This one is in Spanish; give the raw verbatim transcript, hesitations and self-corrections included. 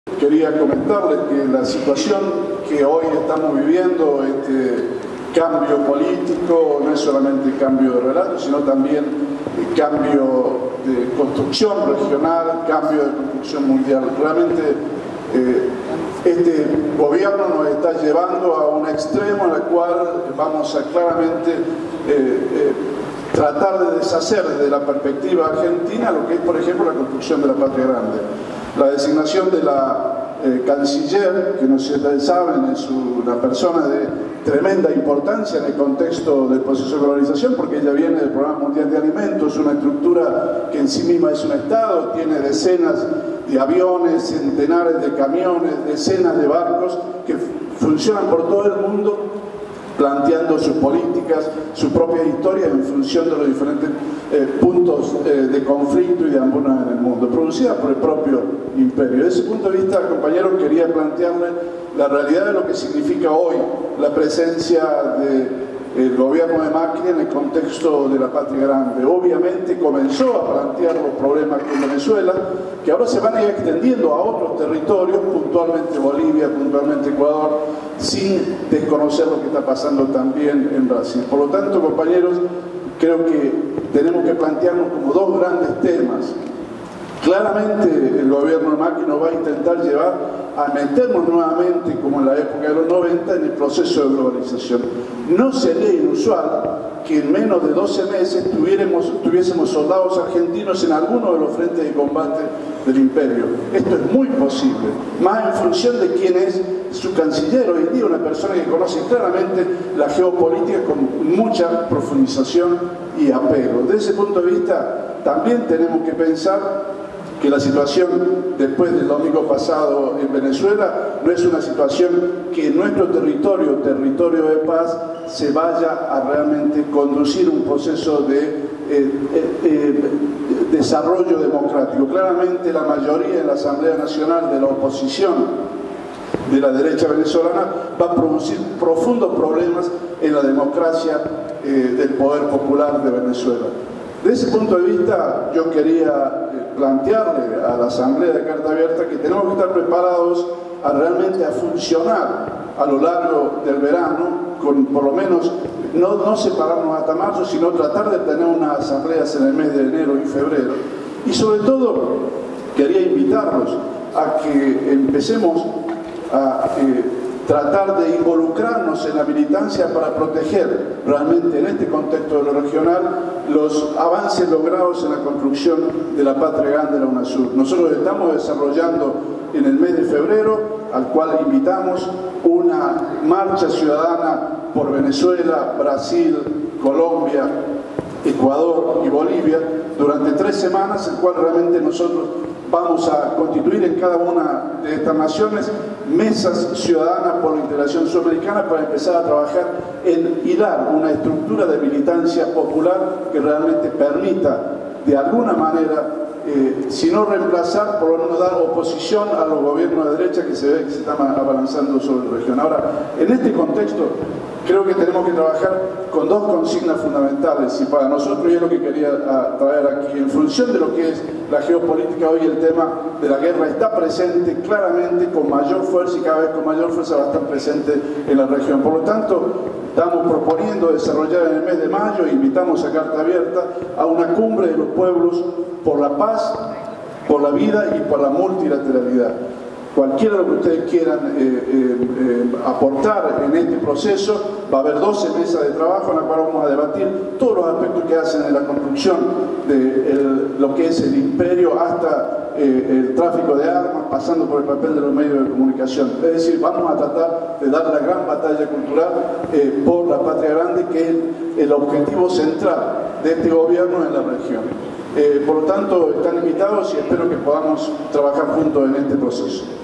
Quería comentarles que la situación que hoy estamos viviendo, este cambio político, no es solamente cambio de relato, sino también cambio de construcción regional, cambio de construcción mundial. Realmente eh, este gobierno nos está llevando a un extremo en el cual vamos a claramente eh, eh, tratar de deshacer desde la perspectiva argentina lo que es, por ejemplo, la construcción de la patria grande. La designación de la eh, canciller, que no sé si ustedes saben, es una persona de tremenda importancia en el contexto del proceso de globalización, porque ella viene del Programa Mundial de Alimentos, una estructura que en sí misma es un Estado, tiene decenas de aviones, centenares de camiones, decenas de barcos que funcionan por todo el mundo, planteando sus políticas, su propia historia en función de los diferentes eh, puntos eh, de conflicto y de hambruna en el mundo, producida por el propio imperio. Desde ese punto de vista, compañeros, quería plantearle la realidad de lo que significa hoy la presencia del gobierno de Macri en el contexto de la patria grande. Obviamente comenzó a plantear los problemas con Venezuela, que ahora se van a ir extendiendo a otros territorios, puntualmente Bolivia, puntualmente Ecuador, sin desconocer lo que está pasando también en Brasil. Por lo tanto, compañeros, creo que tenemos que plantearnos como dos grandes temas. Claramente el gobierno de Macri nos va a intentar llevar a meternos nuevamente, como en la época de los noventa, en el proceso de globalización. No sería inusual que en menos de doce meses tuviéramos, tuviésemos soldados argentinos en alguno de los frentes de combate del imperio. Esto es muy posible, más en función de quién es su canciller hoy en día, una persona que conoce claramente la geopolítica con mucha profundización y apego. Desde ese punto de vista, también tenemos que pensar que la situación después del domingo pasado en Venezuela no es una situación que en nuestro territorio, territorio de paz, se vaya a realmente conducir un proceso de eh, eh, eh, desarrollo democrático. Claramente la mayoría en la Asamblea Nacional de la oposición de la derecha venezolana va a producir profundos problemas en la democracia eh, del poder popular de Venezuela. Desde ese punto de vista, yo quería plantearle a la Asamblea de Carta Abierta que tenemos que estar preparados a realmente a funcionar a lo largo del verano, con por lo menos no, no separarnos hasta marzo, sino tratar de tener unas asambleas en el mes de enero y febrero. Y sobre todo, quería invitarlos a que empecemos a eh, tratar de involucrarnos en la militancia para proteger realmente en este contexto de lo regional los avances logrados en la construcción de la patria grande de la UNASUR. Nosotros estamos desarrollando en el mes de febrero, al cual invitamos, una marcha ciudadana por Venezuela, Brasil, Colombia, Ecuador y Bolivia durante tres semanas, en cual realmente nosotros vamos a constituir en cada una de estas naciones mesas ciudadanas por la integración sudamericana para empezar a trabajar en hilar una estructura de militancia popular que realmente permita de alguna manera, eh, si no reemplazar, por lo menos dar oposición a los gobiernos de derecha que se ve que se están abalanzando sobre la región. Ahora, en este contexto, creo que tenemos que trabajar con dos consignas fundamentales, y para nosotros, y es lo que quería traer aquí, en función de lo que es la geopolítica hoy, el tema de la guerra está presente claramente, con mayor fuerza, y cada vez con mayor fuerza va a estar presente en la región. Por lo tanto, estamos proponiendo desarrollar en el mes de mayo, e invitamos a Carta Abierta a una cumbre de los pueblos por la paz, por la vida y por la multilateralidad. Cualquiera de lo que ustedes quieran eh, eh, eh, aportar en este proceso, va a haber doce mesas de trabajo en las cuales vamos a debatir todos los aspectos que hacen en la construcción de el, lo que es el imperio hasta eh, el tráfico de armas, pasando por el papel de los medios de comunicación. Es decir, vamos a tratar de dar la gran batalla cultural eh, por la patria grande, que es el objetivo central de este gobierno en la región. Eh, por lo tanto, están invitados y espero que podamos trabajar juntos en este proceso.